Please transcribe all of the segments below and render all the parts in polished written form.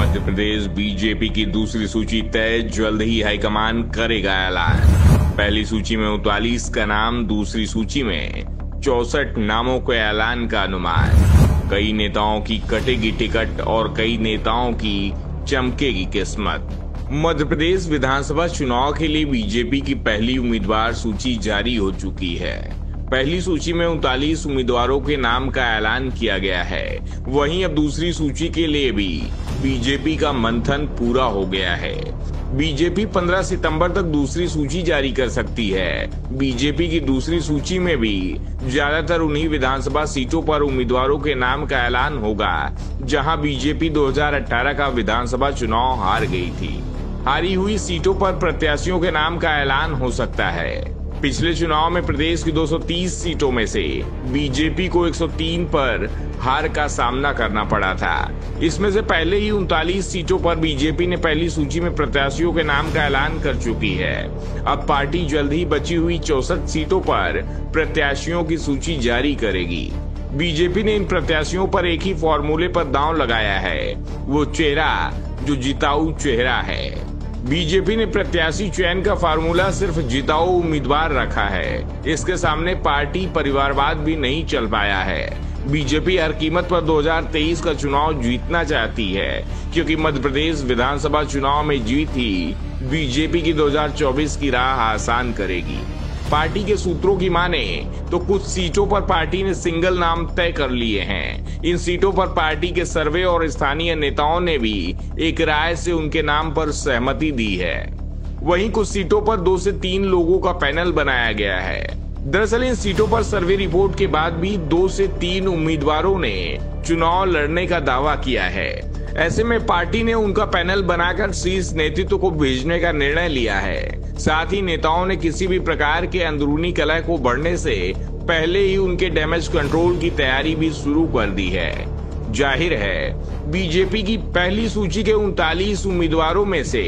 Madhya Pradesh BJP की दूसरी सूची तय, जल्द ही हाईकमान करेगा ऐलान। पहली सूची में 39 का नाम, दूसरी सूची में 64 नामों के ऐलान का अनुमान। कई नेताओं की कटेगी टिकट और कई नेताओं की चमकेगी किस्मत। मध्य प्रदेश विधानसभा चुनाव के लिए बीजेपी की पहली उम्मीदवार सूची जारी हो चुकी है। पहली सूची में 39 उम्मीदवारों के नाम का ऐलान किया गया है। वहीं अब दूसरी सूची के लिए भी बीजेपी का मंथन पूरा हो गया है। बीजेपी 15 सितंबर तक दूसरी सूची जारी कर सकती है। बीजेपी की दूसरी सूची में भी ज्यादातर उन्हीं विधानसभा सीटों पर उम्मीदवारों के नाम का ऐलान होगा जहां बीजेपी 2018 का विधानसभा चुनाव हार गई थी। हारी हुई सीटों पर प्रत्याशियों के नाम का ऐलान हो सकता है। पिछले चुनाव में प्रदेश की 230 सीटों में से बीजेपी को 103 पर हार का सामना करना पड़ा था। इसमें से पहले ही 39 सीटों पर बीजेपी ने पहली सूची में प्रत्याशियों के नाम का ऐलान कर चुकी है। अब पार्टी जल्द ही बची हुई 64 सीटों पर प्रत्याशियों की सूची जारी करेगी। बीजेपी ने इन प्रत्याशियों पर एक ही फॉर्मूले पर दांव लगाया है, वो चेहरा जो जिताऊ चेहरा है। बीजेपी ने प्रत्याशी चयन का फार्मूला सिर्फ जिताऊ उम्मीदवार रखा है। इसके सामने पार्टी परिवारवाद भी नहीं चल पाया है। बीजेपी हर कीमत पर 2023 का चुनाव जीतना चाहती है, क्योंकि मध्य प्रदेश विधानसभा चुनाव में जीत ही बीजेपी की 2024 की राह आसान करेगी। पार्टी के सूत्रों की माने तो कुछ सीटों पर पार्टी ने सिंगल नाम तय कर लिए हैं। इन सीटों पर पार्टी के सर्वे और स्थानीय नेताओं ने भी एक राय से उनके नाम पर सहमति दी है। वहीं कुछ सीटों पर 2 से 3 लोगों का पैनल बनाया गया है। दरअसल इन सीटों पर सर्वे रिपोर्ट के बाद भी 2 से 3 उम्मीदवारों ने चुनाव लड़ने का दावा किया है। ऐसे में पार्टी ने उनका पैनल बनाकर शीर्ष नेतृत्व को भेजने का निर्णय लिया है। साथ ही नेताओं ने किसी भी प्रकार के अंदरूनी कलह को बढ़ने से पहले ही उनके डैमेज कंट्रोल की तैयारी भी शुरू कर दी है। जाहिर है बीजेपी की पहली सूची के 39 उम्मीदवारों में से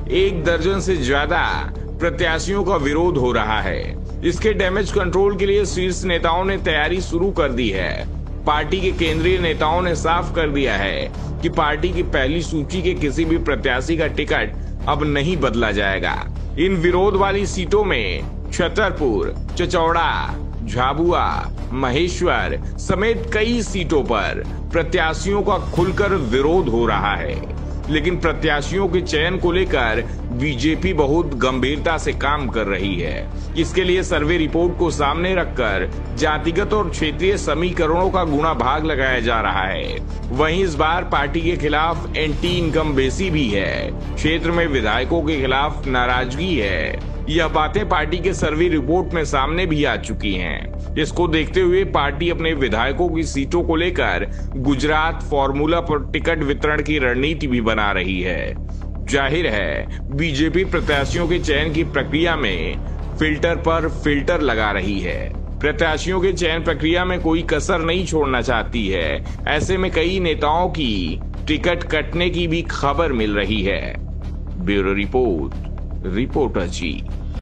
1 दर्जन से ज्यादा प्रत्याशियों का विरोध हो रहा है। इसके डैमेज कंट्रोल के लिए शीर्ष नेताओं ने तैयारी शुरू कर दी है। पार्टी के केंद्रीय नेताओं ने साफ कर दिया है कि पार्टी की पहली सूची के किसी भी प्रत्याशी का टिकट अब नहीं बदला जाएगा। इन विरोध वाली सीटों में छतरपुर, चचौड़ा, झाबुआ, महेश्वर समेत कई सीटों पर प्रत्याशियों का खुलकर विरोध हो रहा है। लेकिन प्रत्याशियों के चयन को लेकर बीजेपी बहुत गंभीरता से काम कर रही है। इसके लिए सर्वे रिपोर्ट को सामने रखकर जातिगत और क्षेत्रीय समीकरणों का गुणा भाग लगाया जा रहा है। वहीं इस बार पार्टी के खिलाफ एंटी इनकम बेसी भी है। क्षेत्र में विधायकों के खिलाफ नाराजगी है। यह बातें पार्टी के सर्वे रिपोर्ट में सामने भी आ चुकी हैं। इसको देखते हुए पार्टी अपने विधायकों की सीटों को लेकर गुजरात फॉर्मूला पर टिकट वितरण की रणनीति भी बना रही है। जाहिर है बीजेपी प्रत्याशियों के चयन की प्रक्रिया में फिल्टर पर फिल्टर लगा रही है। प्रत्याशियों के चयन प्रक्रिया में कोई कसर नहीं छोड़ना चाहती है। ऐसे में कई नेताओं की टिकट कटने की भी खबर मिल रही है। ब्यूरो रिपोर्ट, रिपोर्टर जी।